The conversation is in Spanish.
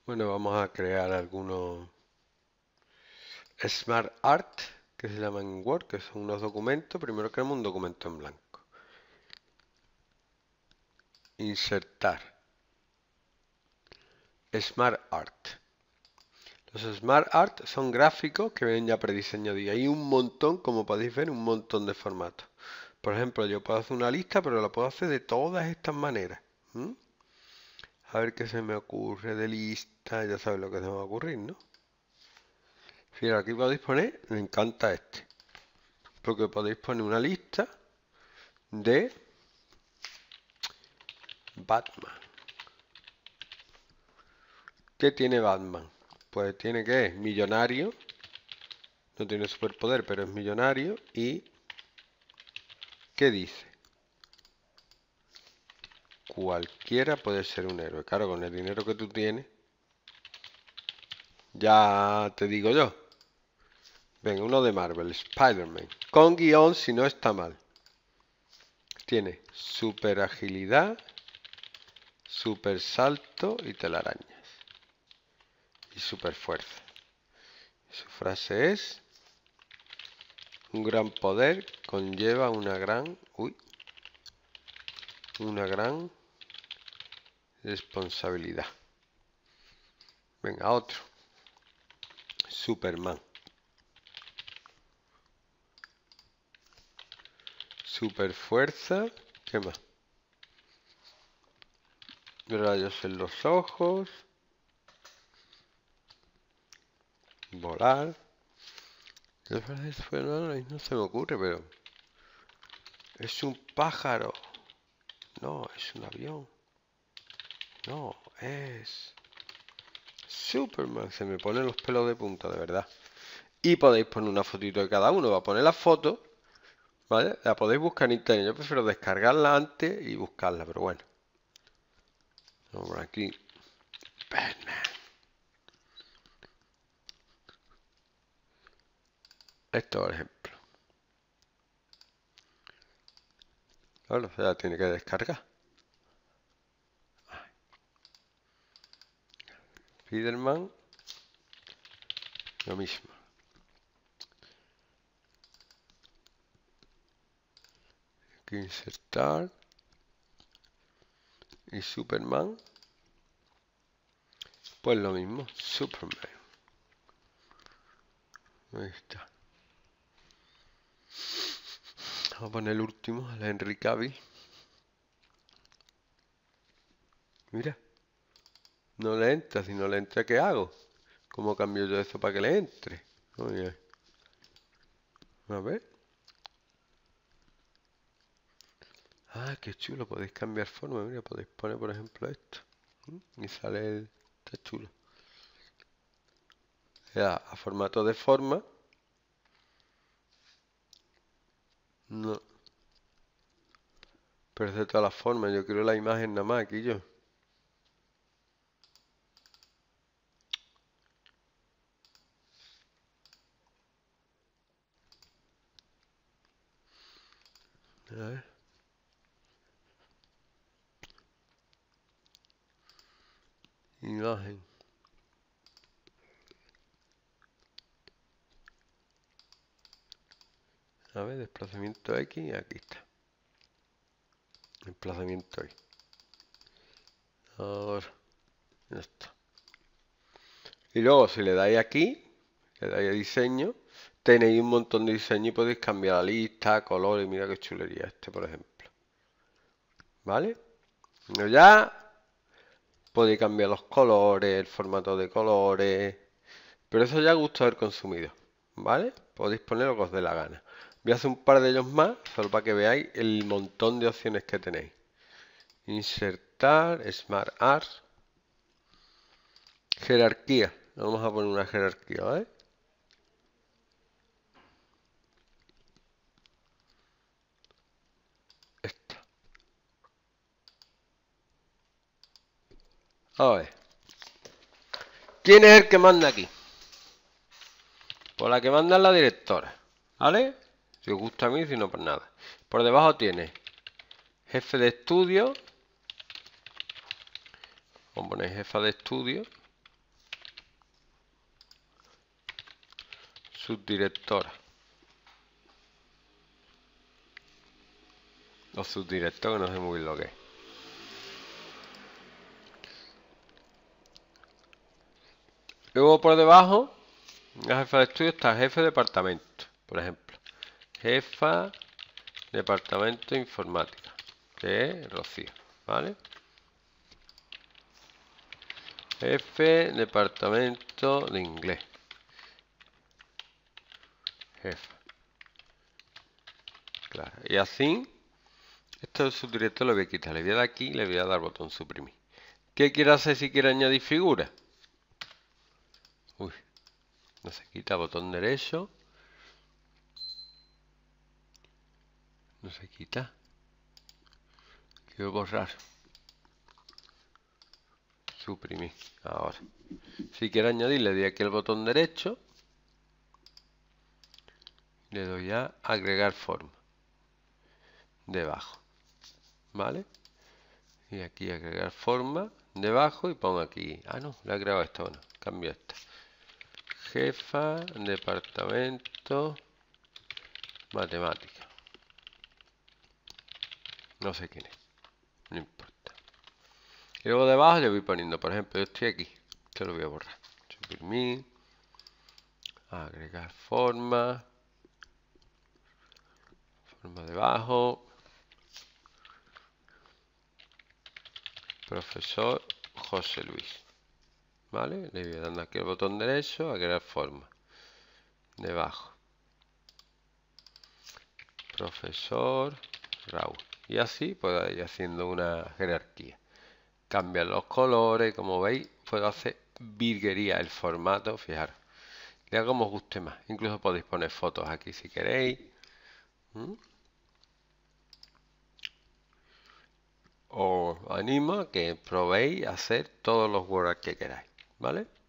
Bueno, vamos a crear algunos Smart Art que se llaman en Word, que son unos documentos. Primero creamos un documento en blanco. Insertar. Smart Art. Los Smart Art son gráficos que vienen ya prediseñados y hay un montón, como podéis ver, un montón de formatos. Por ejemplo, yo puedo hacer una lista, pero la puedo hacer de todas estas maneras. ¿Mm? A ver qué se me ocurre de lista. Ya sabes lo que se me va a ocurrir, ¿no? Fíjate, aquí podéis poner, me encanta este, porque podéis poner una lista de Batman. ¿Qué tiene Batman? Pues tiene que es millonario, no tiene superpoder, pero es millonario. ¿Y qué dice? Cualquiera puede ser un héroe. Claro, con el dinero que tú tienes, ya te digo yo. Venga, uno de Marvel, Spider-Man. Con guión si no está mal. Tiene super agilidad, super salto y telarañas. Y super fuerza. Su frase es: un gran poder conlleva una gran responsabilidad. Venga, otro. Superman. Super fuerza. ¿Qué más? Rayos en los ojos. Volar. No se me ocurre, pero... Es un pájaro. No, es un avión. No, es... Superman. Se me ponen los pelos de punta, de verdad. Y podéis poner una fotito de cada uno. Va a poner la foto, ¿vale? La podéis buscar en internet. Yo prefiero descargarla antes y buscarla, pero bueno. Vamos por aquí. Batman. Esto, por ejemplo. Claro, se la tiene que descargar. Spiderman. Lo mismo. Aquí insertar. Y Superman. Pues lo mismo. Superman. Ahí está. Vamos a poner el último, el Henry Cavill. Mira. No le entra. Si no le entra, ¿qué hago? ¿Cómo cambio yo eso para que le entre? Oye. A ver. Ah, qué chulo. Podéis cambiar forma. Mira, podéis poner, por ejemplo, esto. Y sale el... Está chulo. Ya, a formato de forma. No. Pero es de todas las formas. Yo quiero la imagen nada más aquí yo. A ver. Imagen. A ver, desplazamiento X y aquí está. Desplazamiento Y. Ahora, ya está. Y luego si le dais aquí, le dais a diseño, tenéis un montón de diseño y podéis cambiar la lista, colores. Mira qué chulería este, por ejemplo. ¿Vale? Bueno, ya podéis cambiar los colores, el formato de colores. Pero eso ya a gusto del consumidor. ¿Vale? Podéis poner lo que os dé la gana. Voy a hacer un par de ellos más, solo para que veáis el montón de opciones que tenéis. Insertar, Smart Art, jerarquía. Vamos a poner una jerarquía, ¿vale? Esta. A ver. ¿Quién es el que manda aquí? Pues la que manda es la directora, ¿vale? Si os gusta a mí, si no, pues nada. Por debajo tiene jefe de estudio. Vamos a poner jefa de estudio. subdirectora. O subdirector, que no sé muy bien lo que es. Luego por debajo, la jefa de estudio está jefe de departamento, por ejemplo. Jefa de departamento de informática, que es Rocío, ¿vale? Jefe de departamento de inglés. Jefa. Claro. Y así, esto es subdirector, lo voy a quitar. Le voy a dar aquí y le voy a dar botón suprimir. ¿Qué quiero hacer si quiero añadir figura? Uy, no se quita, botón derecho. No se quita. Quiero borrar. Suprimir. Ahora. Si quiero añadir, le doy aquí el botón derecho. Le doy a agregar forma. Debajo. ¿Vale? Y aquí agregar forma. Debajo y pongo aquí. Ah, no, le he agregado esto. Bueno, cambio esta. Jefa, departamento, matemática. No sé quién es. No importa. Y luego debajo le voy poniendo, por ejemplo, yo estoy aquí. Esto lo voy a borrar. Suprimir. Agregar forma. Forma debajo. Profesor José Luis. ¿Vale? Le voy dando aquí el botón derecho, agregar forma. Debajo. Profesor Raúl. Y así puedo ir haciendo una jerarquía. Cambian los colores, como veis, puedo hacer virguería el formato, fijaros. Le hago como os guste más. Incluso podéis poner fotos aquí si queréis. Os animo a que probéis a hacer todos los Word que queráis, ¿vale?